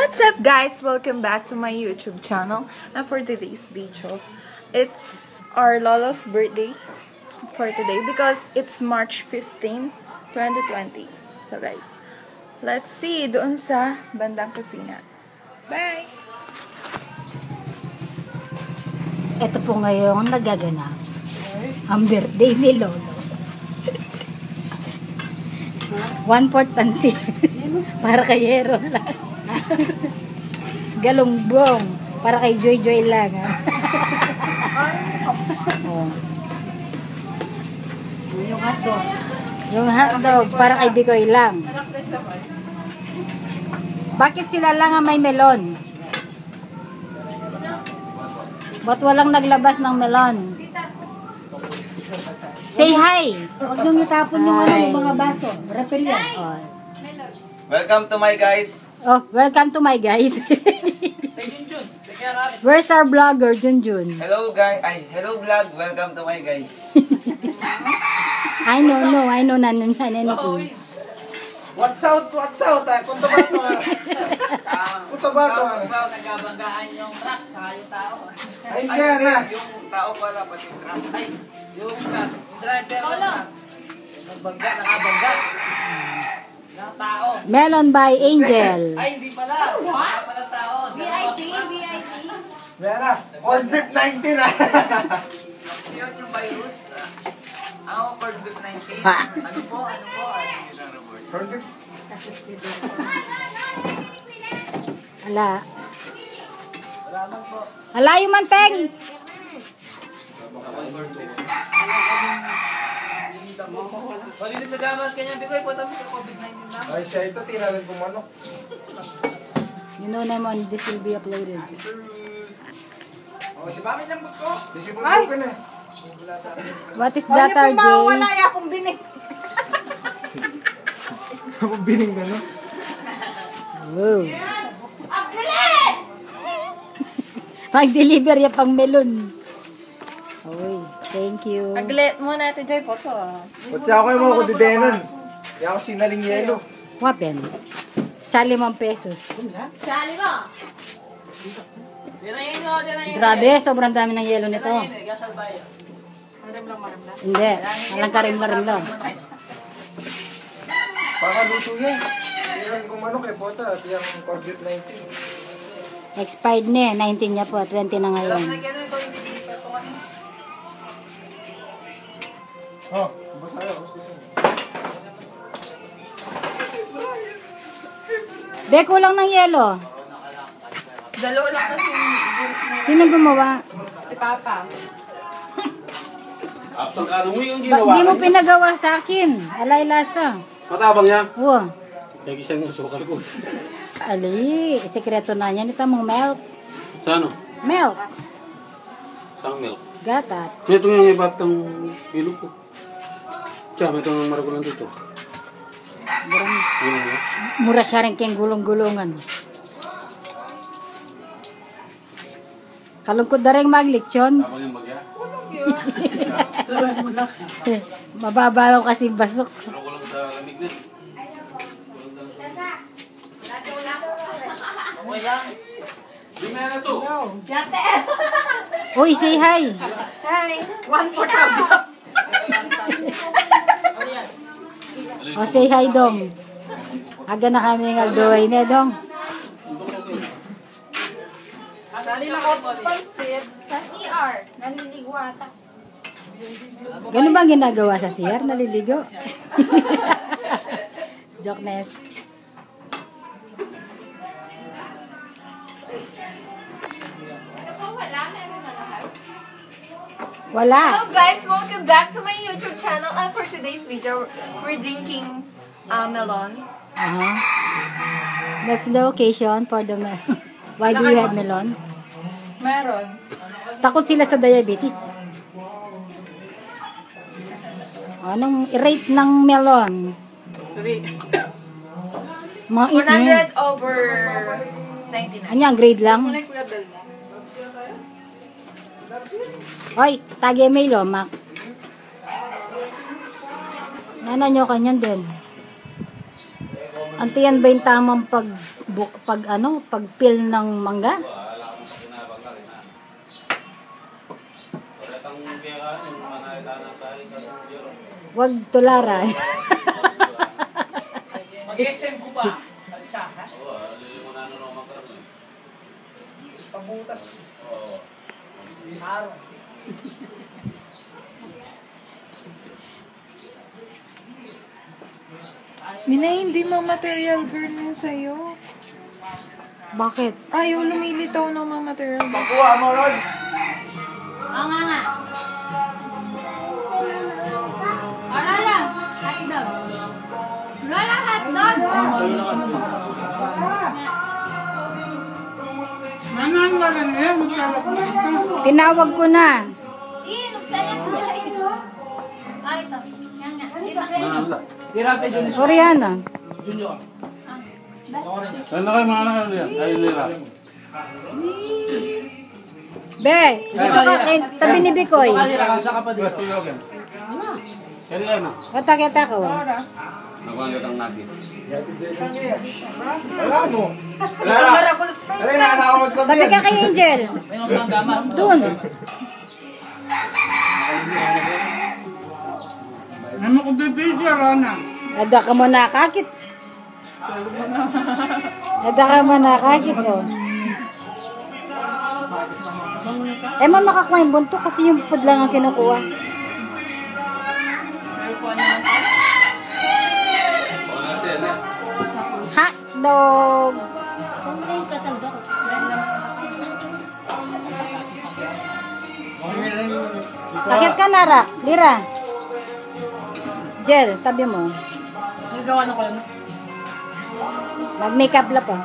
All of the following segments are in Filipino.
What's up guys? Welcome back to my YouTube channel. And for today's video, it's our Lolo's birthday for today because it's March 15, 2020. So guys, let's see doon sa bandang kusina. Bye! Ito po ngayon nagaganap ang birthday ni Lolo. 1/4 pansit para kay Hero lang. Galungbong para kay Joy Joy lang. Oh. Yung hotdog para kay Bikoy lang. Bakit sila lang ang may melon? Ba't walang naglabas ng melon? Say hi! Huwag niyong itapon yung mga baso. Refill yan. Oh. Welcome to my guys. Oh, welcome to my guys. Where's our vlogger, Junjun? Hello guys. Hello vlog. Welcome to my guys. I know anything. What's out? Punta ba ito? Punta ba ito? Nagabanggaan yung truck tsaka yung tao. Ay, yan na. Yung tao pala pati truck. Ay, yung truck, driver ng truck. Nakabangga. Ng tao. Melon by Angel. Ay, hindi pala. Wala pala tao. VIP. Yan na. Corn beef 19 ah. Kasi yun yung virus. Ako, Corn Beef 19. Ha? Ano po? Corn beef. Ala. Ala yung manteng. Malinis sa gamat kanya, Bikoy. Punta mo sa COVID-19 na. Ay, siya ito. Tinalan kong manok. You know naman, this will be uploaded. Oh, si Mami niyang bus ko. Disipon ko na. What is that, RJ? Pong binig. Ako bining ka, no? Wow. Mag-deliver ya pang melon. Oy, thank you. Aglet mo natin, Joy, po to. Pati ako yung mga kudidenan. Hindi ako sinaling yelo. Wapen. Chali mong pesos. Sali mo! Dinayin nyo. Grabe, sobrang dami ng yelo nito. Dinayin, gasal bayo. Hindi, walang karim-larim lang. Baka luto yan. Tinalan kong manok eh, bota. At yung corn beef 19. Expired na 19 niya po, 20 na ngayon. Oh, basta ayaw. Gusto mo. Be, kulang ng yelo. Dalawa lang kasi Sino gumawa? si Papa. Di mo pinagawa sa akin. Alay lasa. Matabang yan. Oo. Kaya isang yung sukal ko. Ali, sekreto na niya. Ito mong milk. Sa ano? Milk. Sang milk. Gatat. Ito yung ibat kang ilog ko. Tiyan, may itong maragulan dito. Yun nga. Mura siya rin kayong gulong-gulungan. Kalungkod na rin maglitsyon. Tapos yung bagya. Mababaw kasi basok. Pero ko lang sa lamig na. Okay lang. Di may na to. Uy, say hi. Hi! 1/4 tablas. Ano yan? O, say hi, Dong. Aga na kami ng aldoy na, Dong. Sali na ko pansit. Sa CR. Naliligo ata. Ganun ba ang ginagawa sa CR? Naliligo? Jokeness. Wala. Hello guys! Welcome back to my YouTube channel. And for today's video, we're drinking melon. That's the occasion for the melon. Why do you have melon? Meron. Takot sila sa diabetes. Anong rate ng melon? Mga 100 over 99. Ano yan, grade lang? Hoy, tagi Milo, Mac. Nana nyo kanyan din. Antiyan ba yung tamang pag pag peel ng mangga. Wag tularan. Mag-SM ko ba? Alsaka? Pabutas. Araw. Mina, hindi ma-material girl yun sa'yo. Bakit? Ayaw lumilitaw ng ma-material girl. Kuha mo, Ron. Oo nga. Lola, hotdog. Lola, hotdog. Tinawag ko na. Dirate Junior. Oriana. Junior. Ano kayo mga anak yan? Ay, nila. Be, dito ka, tabi ni Bikoy. Kalira ka sa kapatid. Kaya ano? O, takita ko. Nakuha ang nasi. Wala mo. Wala. Wala na ako masabi. Tabi ka kay Angel. May nasa ang gama. Dun. Ano ko bibidyo, Rona? Ada ka mo nakakit. Ada ka mo nakakit, oh. Eh, makakuha yung bunto kasi yung food lang ang kinukuha. Hotdog. Akit ka na, Rak. Lira. Jel, tabi mo. Nagawa na ko lang. Mag-makeup la pa.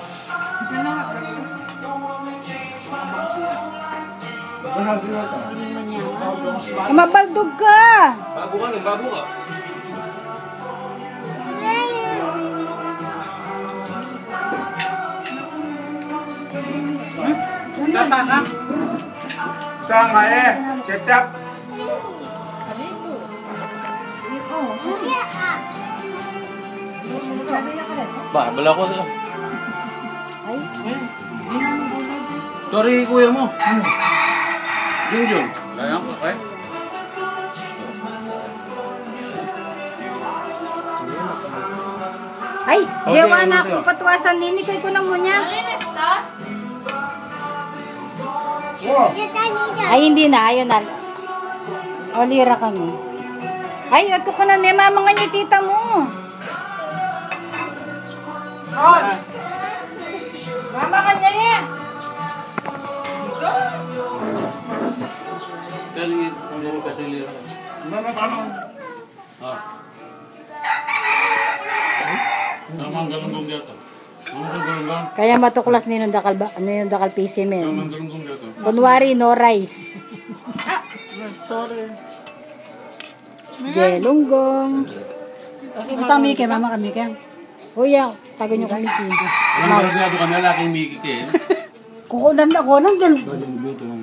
Mabaldog ka. Bago ka, bago ka. Tama ka. Saan nga eh? Ketchup. Ba, bala ko sa'yo. Ay, Sorry, kuya mo. Junjun. Kaya ko, eh? ay, dewa na ako patuwasan nini kay ko na mo niya. Ay, hindi na, ayun na. O, lira kami. Ay, ato ko na ni mama nga niyo tita mo. Mama ka niya niya. Kaya hindi kasi lira. Ah. Naman galunggong dito. Naman galunggong. Kaya matuklas ni nung dakal, ano yung dakal PC men. Naman galunggong dito. Kunwari, no rice. Sorry. Gelunggong. Ito Miki, mama ka Miki. Kuya, tago nyo kami Alam mo rin kami lalaking Mickey Ken. Kukunan ako ng Galunggong dito.